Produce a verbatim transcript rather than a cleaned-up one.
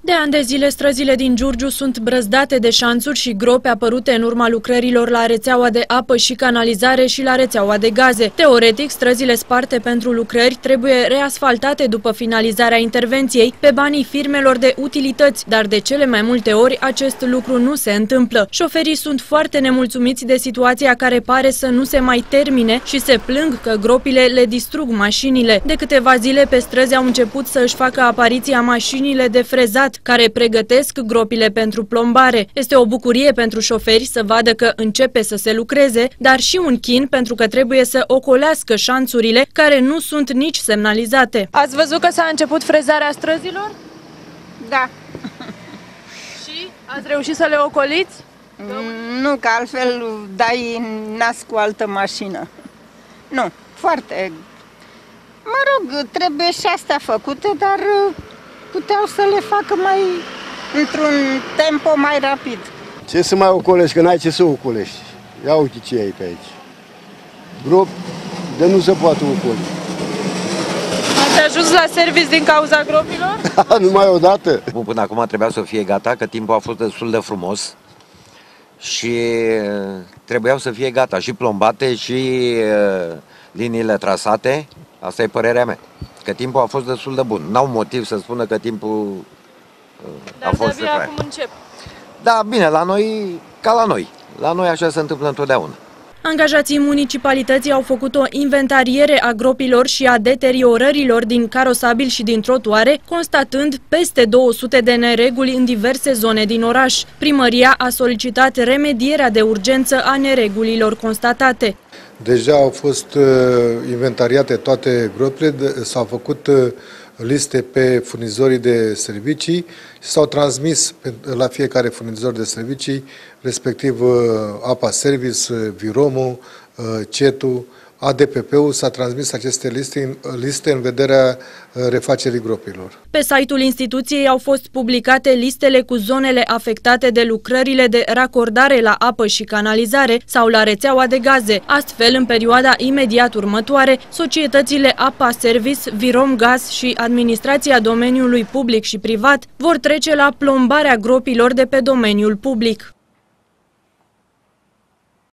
De ani de zile, străzile din Giurgiu sunt brăzdate de șanțuri și gropi apărute în urma lucrărilor la rețeaua de apă și canalizare și la rețeaua de gaze. Teoretic, străzile sparte pentru lucrări trebuie reasfaltate după finalizarea intervenției pe banii firmelor de utilități, dar de cele mai multe ori acest lucru nu se întâmplă. Șoferii sunt foarte nemulțumiți de situația care pare să nu se mai termine și se plâng că gropile le distrug mașinile. De câteva zile pe străzi au început să își facă apariția mașinile de frezat, care pregătesc gropile pentru plombare. Este o bucurie pentru șoferi să vadă că începe să se lucreze, dar și un chin pentru că trebuie să ocolească șanțurile care nu sunt nici semnalizate. Ați văzut că s-a început frezarea străzilor? Da. Și ați reușit să le ocoliți? Nu, că altfel dai nas cu altă mașină. Nu, foarte... Mă rog, trebuie și astea făcute, dar puteau să le facă mai într-un tempo mai rapid. Ce să mai ocolești, că n-ai ce să ocolești. Ia uite ce ai pe aici. Grop, de nu se poate ocoli. Ați ajuns la serviciu din cauza gropilor? Numai odată. Până acum trebuia să fie gata, că timpul a fost destul de frumos și trebuiau să fie gata și plombate și liniile trasate. Asta e părerea mea, că timpul a fost destul de bun. N-au motiv să spună că timpul Dar a fost de abia acum încep. Da, bine, la noi, ca la noi. La noi așa se întâmplă întotdeauna. Angajații municipalității au făcut o inventariere a gropilor și a deteriorărilor din carosabil și din trotuare, constatând peste două sute de nereguli în diverse zone din oraș. Primăria a solicitat remedierea de urgență a neregulilor constatate. Deja au fost uh, inventariate toate gropile, s-au făcut uh, liste pe furnizorii de servicii și s-au transmis pe, la fiecare furnizor de servicii, respectiv uh, Apa Service, uh, Viromul, uh, Cetu, A D P P-ul s-a transmis aceste liste, liste în vederea refacerii gropilor. Pe site-ul instituției au fost publicate listele cu zonele afectate de lucrările de racordare la apă și canalizare sau la rețeaua de gaze. Astfel, în perioada imediat următoare, societățile Apa Service, Virom Gaz și administrația domeniului public și privat vor trece la plombarea gropilor de pe domeniul public.